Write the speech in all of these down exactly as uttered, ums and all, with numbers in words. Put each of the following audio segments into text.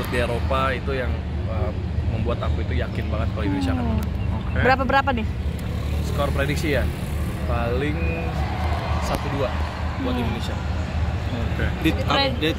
di Eropa itu yang uh, membuat aku itu yakin banget kalau Indonesia akan menang. Okay. Berapa berapa nih? Skor prediksi ya paling satu dua buat hmm. Indonesia. Oke. Okay. Update.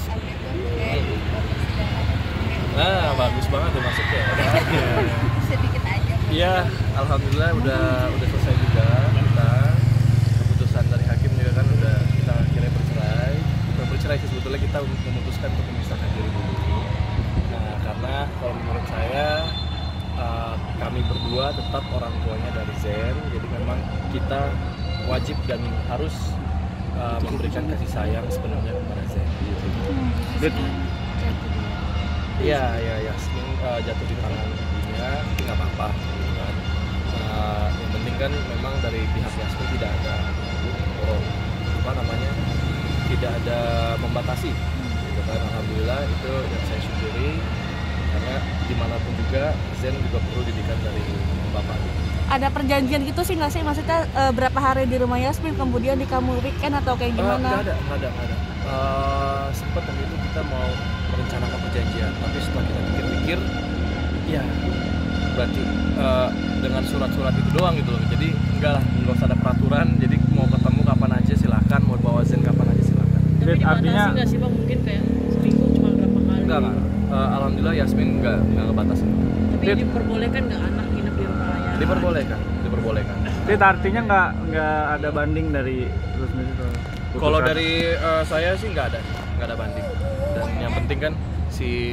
Nah, bagus banget tuh masuknya. Sedikit aja. Iya, alhamdulillah udah udah selesai juga kita. Keputusan dari hakim juga kan udah kita akhirnya bercerai. Bukan bercerai sih, sebetulnya kita memutuskan untuk memisahkan diri dulu. Nah, karena kalau menurut saya uh, kami berdua tetap orang tuanya dari Zen, jadi memang kita wajib dan harus uh, memberikan kasih sayang sepenuhnya kepada Zen. Gitu. Iya, iya, Yasmin uh, jatuh di tangan ibunya, tapi nggak apa-apa. Gitu kan. Uh, yang penting kan memang dari pihak Yasmin tidak ada oh, apa namanya, tidak ada membatasi. Gitu kan. Alhamdulillah itu yang saya syukuri, karena dimanapun juga Zen juga perlu didikan dari bapak. Ada perjanjian gitu sih nggak sih? Maksudnya uh, berapa hari di rumah Yasmin, kemudian di kamu weekend atau kayak gimana? Uh, nggak ada, nggak ada, nggak ada. Uh, sempat waktu itu kita mau merencanakan perjanjian, tapi setelah kita pikir-pikir, ya berarti uh, dengan surat-surat itu doang gitu loh. Jadi enggak lah, nggak usah ada peraturan. Jadi mau ketemu kapan aja silakan, mau bawa Zen kapan aja silakan. Tapi dibatasi nggak sih bang? Mungkin kayak seminggu cuma berapa kali? Enggak, enggak. Uh, alhamdulillah Yasmin nggak nggak ngebatasin. Tapi Dit, diperbolehkan nggak anak nginep di rumah ya? Diperbolehkan, diperbolehkan. Itu artinya nggak nggak ada banding dari terus itu. Kalau dari uh, saya sih nggak ada, nggak ada banding. Dan yang penting kan si,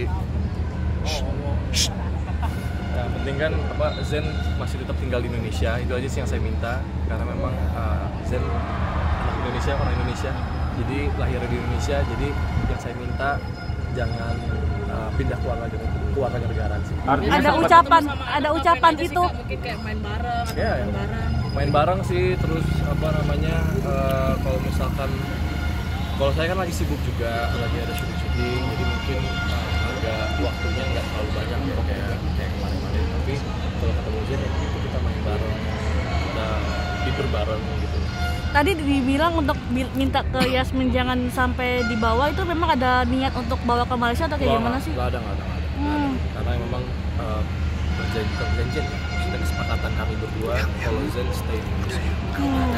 yang penting kan apa Zen masih tetap tinggal di Indonesia. Itu aja sih yang saya minta, karena memang uh, Zen anak Indonesia, orang Indonesia. Jadi lahir di Indonesia. Jadi yang saya minta jangan uh, pindah keluarga keluarga negara sih. Artinya ada ucapan, ada ucapan itu. Mungkin kayak main bareng, ya, main bareng. Main bareng sih, terus apa namanya uh, kalau misalkan kalau saya kan lagi sibuk juga, lagi ada syuting-syuting, jadi mungkin uh, agak waktunya nggak terlalu banyak ya kayak kayak kemarin-kemarin. Tapi kalau ketemu Zen ya itu kita main bareng, kita tidur bareng gitu. Tadi dibilang untuk minta ke Yasmin jangan sampai dibawa, itu memang ada niat untuk bawa ke Malaysia atau kayak Wah, gimana sih? Nggak ada, nggak ada, nggak ada. Hmm. Karena memang uh, perjanjian, perjanjian ya, maksudnya kesepakatan kami berdua kalau Zen stay di Indonesia. Hmm.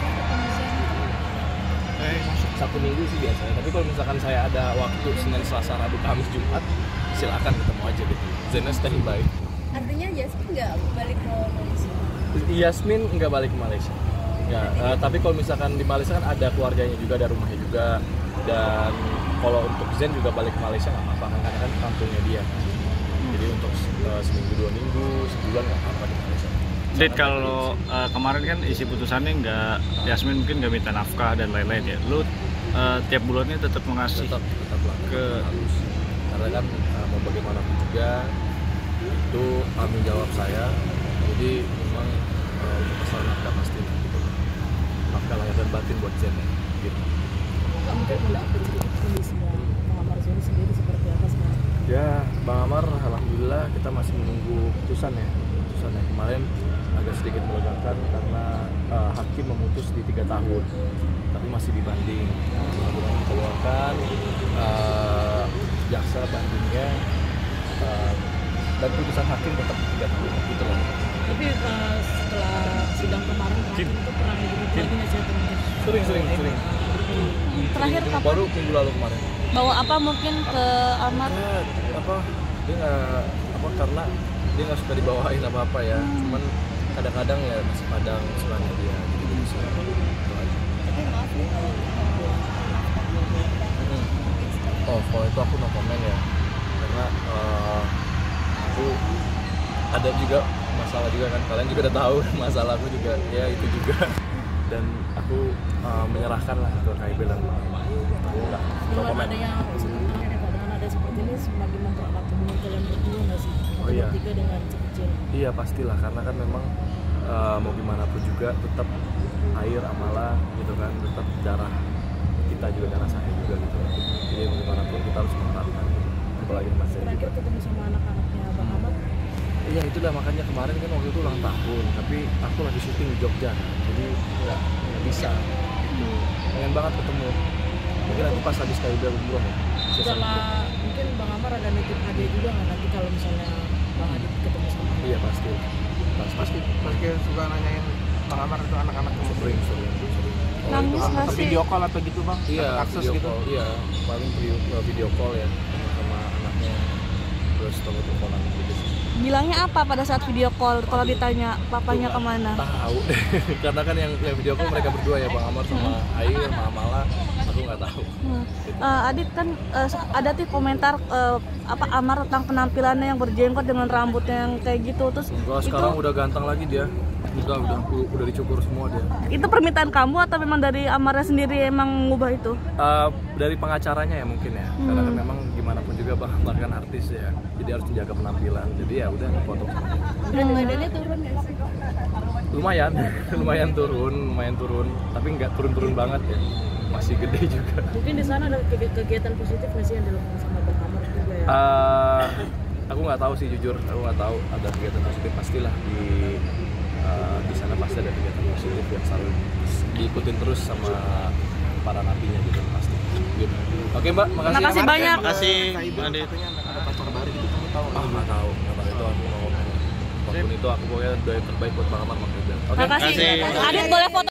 Satu minggu sih biasanya, tapi kalau misalkan saya ada waktu Senin, Selasa, Rabu, Kamis, Jumat, silakan ketemu aja gitu. Zennya standby. Artinya Yasmin nggak balik ke Malaysia? Yasmin nggak balik ke Malaysia. Ya, uh, tapi kalau misalkan di Malaysia kan ada keluarganya juga, ada rumahnya juga. Dan kalau untuk Zen juga balik ke Malaysia nggak apa-apa, karena kan kampungnya dia. Jadi untuk uh, seminggu, dua minggu, sebulan nggak apa-apa di Malaysia. Dit, kalau uh, kemarin kan isi putusannya nggak, Yasmin mungkin nggak minta nafkah dan lain-lain ya. Lu uh, tiap bulannya tetap mengasih tetap tetap lah ke harus, karena kan uh, mau bagaimanapun juga itu tanggung jawab saya. Jadi memang uh, untuk masalah nafkah pasti gitu. Nafkah lahir dan batin buat Zen gitu. Nggak mungkin mulai kondisinya Bang Amar Zoni sendiri seperti apa sekarang? Ya, Bang Amar, alhamdulillah kita masih menunggu putusan ya. Putusan yang kemarin agak sedikit melegakan karena uh, hakim memutus di tiga tahun, tapi masih dibanding. Mudah-mudahan dikeluarkan, uh, jaksa bandingnya, uh, dan putusan hakim tetap tiga tahun gitu loh. Tapi uh, setelah sidang kemarin hakim itu pernah menyebut lagi nggak sih? Sering, sering, sering. Terakhir kapan? Baru minggu lalu kemarin. Bawa apa mungkin ke Amar? Ya, apa dia nggak apa karena dia nggak suka dibawain apa apa ya. Hmm. Cuman kadang-kadang ya masih padang suaranya dia, jadi jadi suara itu aja. Tapi maaf nih kalau hmm. Oh, kalau itu aku no comment ya, karena uh, aku ada juga masalah juga kan, kalian juga udah tahu masalah aku juga ya itu juga, dan aku uh, menyerahkan lah ke K I B dan aku nggak no comment. Ada yang sebenarnya dengan ada seperti ini semakin mempererat hubungan kalian berdua nggak sih? Oh iya. Tiga dengan kecil. Iya pastilah, karena kan memang uh, mau gimana pun juga tetap air amalah gitu kan, tetap darah kita juga darah saya juga gitu. Jadi mau gimana pun kita harus menerapkan, apalagi Mas Zen Terakhir juga. ketemu sama anak-anaknya Bang Ahmad. Iya itulah makanya kemarin kan waktu itu ulang tahun, tapi aku lagi syuting di Jogja, jadi nggak nggak bisa. Gitu. Pengen banget ketemu. Mungkin nanti pas habis K I B umroh ya. Setelah mungkin Bang Amar ada meeting misalnya Bang Adit ketemu sama Iya pasti. Pasti. Pasti pasti suka nanyain Bang Amar itu anak-anak tuh Sering, sering, sering. Kalau Nangis itu- nggak atau sih? video call atau gitu Bang? Iya, Dapat akses video gitu. call, iya, paling video, video call ya sama anaknya, terus telepon-teleponan gitu sih. Bilangnya apa pada saat video call kalau ditanya papanya kemana? Tahu, karena kan yang, yang video call mereka berdua ya, Bang Amar sama Air, sama Amala, aku nggak tahu. Hmm. Eh, Adit kan eh, ada tuh komentar eh, apa Amar tentang penampilannya yang berjenggot dengan rambutnya yang kayak gitu, terus Enggak, itu sekarang udah ganteng lagi dia, udah udah udah dicukur semua dia. itu permintaan kamu atau memang dari Amarnya sendiri emang ngubah itu? Eh, dari pengacaranya ya mungkin ya, karena kan Hmm. memang gimana pun juga Bang Amar kan artis ya, jadi harus menjaga penampilan, jadi ya udah dipotong sama dia. Berat badannya turun nggak sih? Lumayan, lumayan turun, lumayan turun, tapi nggak turun-turun banget ya, masih gede juga. mungkin di sana ada kegi- kegiatan positif nggak sih yang dilakukan sama Bang Amar juga ya? Eh, aku nggak tahu sih jujur, aku nggak tau ada kegiatan positif pastilah di eh, di sana pasti ada kegiatan positif yang selalu diikutin terus sama para nabinya gitu pasti. Gitu. Oke Mbak, makasih. Makasih ya, Mbak. banyak. Makasih, Kak Ibu Adit. katanya ada pacar baru gitu, kamu tahu Ah nggak tahu, nggak tahu itu aku mau ngomong. Apapun itu aku pokoknya doa yang terbaik buat Bang Amar Mak Rizal. Oke. Makasih. Makasih. Adit boleh foto